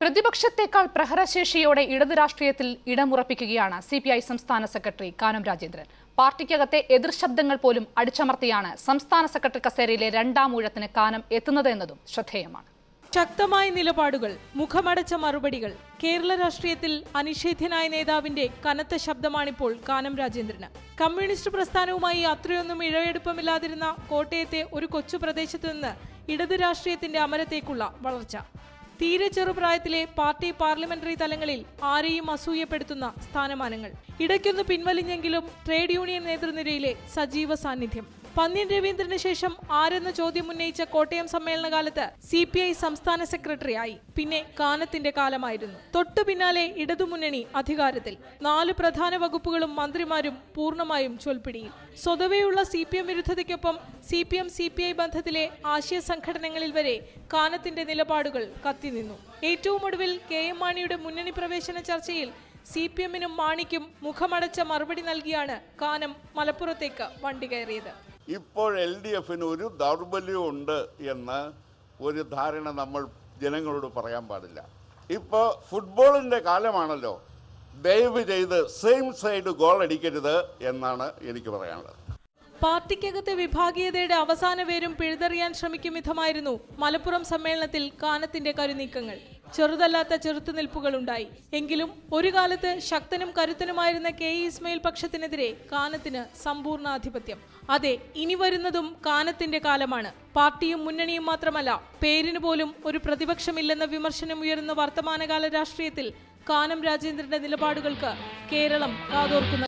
പ്രതിപക്ഷത്തെക്കാൾ പ്രഹരശേഷിയോടെ ഇടത് രാഷ്ട്രീയത്തിൽ ഇടമുറപ്പിക്കുകയാണ് സിപിഐ സംസ്ഥാന സെക്രട്ടറി കാനം രാജേന്ദ്രൻ. പാർട്ടിക്കകത്തെ എതിർശബ്ദങ്ങൾ പോലും അടിച്ചമർത്തിയാണ് സംസ്ഥാന സെക്രട്ടറി കസേരയിലെ രണ്ടാം ഊഴത്തിന് കാനം എത്തുന്നത് എന്നതും ശ്രദ്ധേയമാണ്. ശക്തമായ നിലപാടുകൾ, മുഖമടച്ച മറുപടികൾ. കേരള രാഷ്ട്രീയത്തിൽ അനിഷേധ്യനായ നേതാവിന്റെ കനത്ത ശബ്ദമാണിപ്പോൾ കാനം രാജേന്ദ്രന്. കമ്മ്യൂണിസ്റ്റ് പ്രസ്ഥാനവുമായി അത്രയൊന്നും ഇഴയെടുപ്പമില്ലാതിരുന്ന കോട്ടയത്തെ ഒരു കൊച്ചു പ്രദേശത്തു നിന്ന് ഇടത് രാഷ്ട്രീയത്തിന്റെ അമരത്തേക്കുള്ള വളർച്ച. തീരെ ചെറുപ്രായത്തിലെ പാർട്ടി പാർലമെന്ററി തലങ്ങളിൽ ആരെയും അസൂയപ്പെടുത്തുന്ന സ്ഥാനമാനങ്ങൾ. ഇടയ്ക്കൊന്ന് പിൻവലിഞ്ഞെങ്കിലും ട്രേഡ് യൂണിയൻ നേതൃനിരയിലെ സജീവ സാന്നിധ്യം. പന്ന്യൻ രവീന്ദ്രന് ശേഷം ആരെന്ന ചോദ്യം ഉന്നയിച്ച കോട്ടയം സമ്മേളനകാലത്ത് സിപിഐ സംസ്ഥാന സെക്രട്ടറിയായി. പിന്നെ കാനത്തിന്റെ കാലമായിരുന്നു. തൊട്ടു പിന്നാലെ ഇടതുമുന്നണി അധികാരത്തിൽ. 4 പ്രധാന വകുപ്പുകളും മന്ത്രിമാരും പൂർണ്ണമായും ചൊൽപ്പിടിയിൽ. സ്വതവേയുള്ള CPM വിരുദ്ധതയ്ക്കൊപ്പം CPM CPI ബന്ധത്തിലെ ആശയ സംഘടനകളിൽ വരെ കാനത്തിന്റെ നിലപാടുകൾ കത്തിനിന്നു. ഏറ്റവും ഒടുവിൽ KM മാണിയുടെ മുന്നണി പ്രവേശന ചർച്ചയിൽ CPM-നും മാണിക്കും മുഖമടച്ച മറുപടി നൽകിയാണ് കാനം മലപ്പുറത്തേക്ക് വണ്ടി കയറിയത്. ഇപ്പോൾ LDF-ന് ഒരു ദൗർബല്യമുണ്ട് എന്ന് ഒരു ധാരണ നമ്മൾ ജനങ്ങളോട് പറയാൻ പാടില്ല. ഇപ്പോൾ ഫുട്ബോളിൻ്റെ കാലമാണല്ലോ. ദയവ് ചെയ്ത് സെയിം സൈഡ് ഗോൾ അടിക്കരുത് എന്നാണ് എനിക്ക് പറയാനുള്ളത്. പാർട്ടിക്കകത്തെ വിഭാഗീയതയുടെ അവസാന പേരും പിഴുതെറിയാൻ ശ്രമിക്കും വിധമായിരുന്നു മലപ്പുറം സമ്മേളനത്തിൽ കാനത്തിന്റെ കരുനീക്കങ്ങൾ. ചെറുതല്ലാത്ത ചെറുത്തുനിൽപ്പുകളുണ്ടായി. എങ്കിലും ഒരു കാലത്ത് ശക്തനും കരുത്തനുമായിരുന്ന KE ഇസ്മായിൽ പക്ഷത്തിനെതിരെ കാനത്തിന് സമ്പൂർണ്ണാധിപത്യം. അതെ, ഇനി വരുന്നതും കാനത്തിന്റെ കാലമാണ്. പാർട്ടിയും മുന്നണിയും മാത്രമല്ല, പേരിന് പോലും ഒരു പ്രതിപക്ഷമില്ലെന്ന വിമർശനം ഉയരുന്ന വർത്തമാനകാല രാഷ്ട്രീയത്തിൽ കാനം രാജേന്ദ്രന്റെ നിലപാടുകൾക്ക് കേരളം കാതോർക്കുന്നു.